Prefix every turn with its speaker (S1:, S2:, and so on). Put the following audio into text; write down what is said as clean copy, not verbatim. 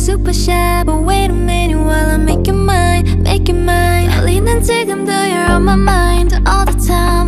S1: super shy, but wait a minute while I make you mine, make you mine. 떨리는 지금도 you're on my mind all the time.